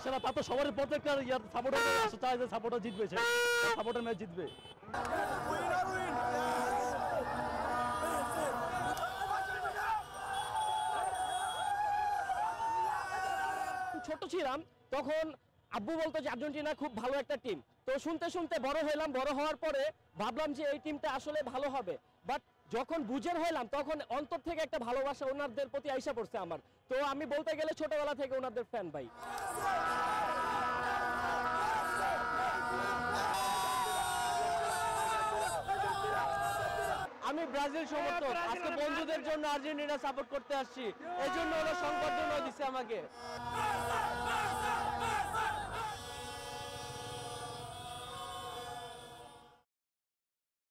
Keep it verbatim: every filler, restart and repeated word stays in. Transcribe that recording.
ইনশাআল্লাহ তা তো সবার প্রত্যেকটা ইয়ার সাপোর্টার আশা চায় যে সাপোর্টার জিতবে, সে সাপোর্টার ম্যাচ জিতবে। ছোট ছিলাম তখন আব্বু বলতো যে আর্জেন্টিনা খুব ভালো একটা টিম, তো শুনতে শুনতে বড় হইলাম। বড় হওয়ার পরে ভাবলাম যে এই টিমটা আসলে ভালো হবে, বাট যখন বুঝের হইলাম তখন অন্তর থেকে একটা ভালোবাসা ওনাদের প্রতি আইসা পড়ছে আমার। তো আমি বলতে গেলে ছোটবেলা থেকে ওনাদের ফ্যান ভাই। আমি ব্রাজিল সমর্থক, আজকে বন্ধুদের জন্য আর্জেন্টিনা সাপোর্ট করতে আসছি, এই জন্য ওরা সংবর্ধনা দিচ্ছে আমাকে।